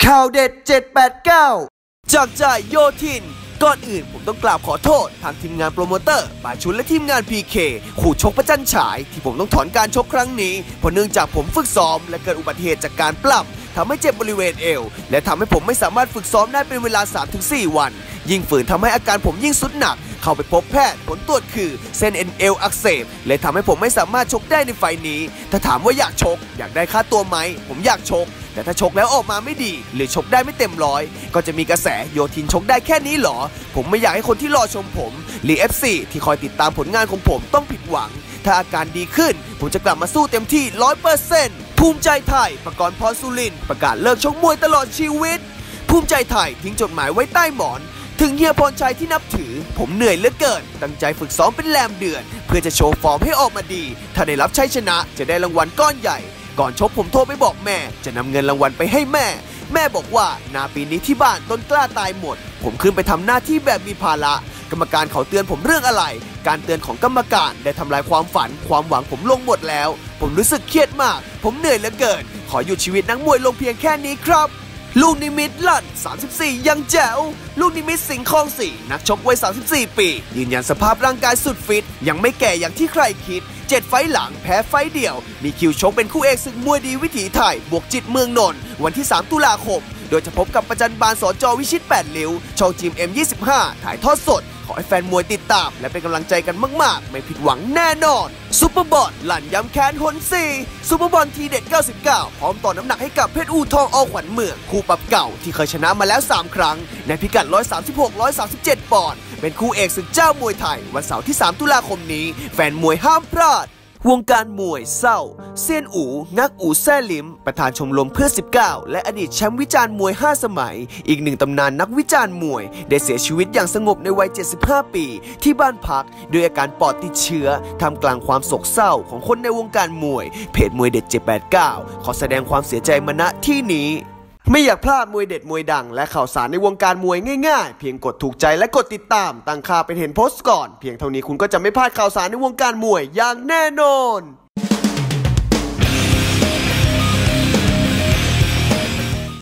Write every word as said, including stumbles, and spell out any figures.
ข่าวเด็ดเจ็ดแปดเก้าจากจ่ายโยธินก่อนอื่นผมต้องกราบขอโทษทางทีมงานโปรโมเตอร์ป่าชุนและทีมงาน พี เค ขู่ชกประจันฉายที่ผมต้องถอนการชกครั้งนี้เพราะเนื่องจากผมฝึกซ้อมและเกิดอุบัติเหตุจากการปล้ำทำให้เจ็บบริเวณเอวและทำให้ผมไม่สามารถฝึกซ้อมได้เป็นเวลา สามถึงสี่ วันยิ่งฝืนทำให้อาการผมยิ่งสุดหนักเข้าไปพบแพทย์ผลตรวจคือเส้นเอ็นเอวอักเสบเลยทำให้ผมไม่สามารถชกได้ในไฟนี้ถ้าถามว่าอยากชกอยากได้ค่าตัวไหมผมอยากชกแต่ถ้าชกแล้วออกมาไม่ดีหรือชกได้ไม่เต็มร้อยก็จะมีกระแสโยธินชกได้แค่นี้หรอผมไม่อยากให้คนที่รอชมผมหรือ เอฟ ซี ที่คอยติดตามผลงานของผมต้องผิดหวังถ้าอาการดีขึ้นผมจะกลับมาสู้เต็มที่ ร้อยเปอร์เซ็นต์ ภูมิใจไทยประกรณ์พรสุรินทร์ประกาศเลิกชกมวยตลอดชีวิตภูมิใจไทยทิ้งจดหมายไว้ใต้หมอนถึงเฮียพรชัยที่นับถือผมเหนื่อยเหลือเกินตั้งใจฝึกซ้อมเป็นแรมเดือนเพื่อจะโชว์ฟอร์มให้ออกมาดีถ้าได้รับชัยชนะจะได้รางวัลก้อนใหญ่ก่อนชกผมโทรไปบอกแม่จะนำเงินรางวัลไปให้แม่แม่บอกว่านาปีนี้ที่บ้านต้นกล้าตายหมดผมขึ้นไปทำหน้าที่แบบมีภาระกรรมการเขาเตือนผมเรื่องอะไรการเตือนของกรรมการได้ทำลายความฝันความหวังผมลงหมดแล้วผมรู้สึกเครียดมากผมเหนื่อยเหลือเกินขอหยุดชีวิตนักมวยลงเพียงแค่นี้ครับลูกนิมิตลั่นสามสิบสี่ยังแจ๋วลูกนิมิตสิงห์คลองสี่นักชกวัยสามสิบสี่ปียืนยันสภาพร่างกายสุดฟิตยังไม่แก่อย่างที่ใครคิดเจ็ดไฟต์หลังแพ้ไฟต์เดียวมีคิวชกเป็นคู่เอกศึกมวยดีวิถีไทยบวกจิตเมืองนนท์วันที่สามตุลาคมโดยจะพบกับประจันบานสจวิชิตแปดริ้วช่องจีม เอ็ม ยี่สิบห้า ถ่ายทอดสดขอให้แฟนมวยติดตามและเป็นกำลังใจกันมากๆไม่ผิดหวังแน่นอนซุปเปอร์บอลหลั่นย้ำแค้นหนสี่ซุปเปอร์บอลทีเด็ดเก้าสิบเก้าพร้อมต่อน้ำหนักให้กับเพชรอู่ทองอขวัญเมืองคู่ปรับเก่าที่เคยชนะมาแล้วสามครั้งในพิกัดหนึ่งร้อยสามสิบหก หนึ่งร้อยสามสิบเจ็ดปอนด์เป็นคู่เอกศึกเจ้ามวยไทยวันเสาร์ที่สามตุลาคมนี้แฟนมวยห้ามพลาดวงการมวยเศร้าเซียนอู๋งักอู๋แซ่ลิมประธานชมรมเพื่อสิบเก้าและอดีตแชมป์วิจารณ์มวยห้าสมัยอีกหนึ่งตำนานนักวิจารณ์มวยได้เสียชีวิตอย่างสงบในวัยเจ็ดสิบห้าปีที่บ้านพักด้วยอาการปอดติดเชื้อทำกลางความโศกเศร้าของคนในวงการมวยเพจมวยเด็ดเจ็ดแปดเก้าขอแสดงความเสียใจมาณที่นี้ไม่อยากพลาดมวยเด็ดมวยดังและข่าวสารในวงการมวยง่ายๆเพียงกดถูกใจและกดติดตามตั้งค่าเป็นเห็นโพสต์ก่อนเพียงเท่านี้คุณก็จะไม่พลาดข่าวสารในวงการมวยอย่างแน่นอน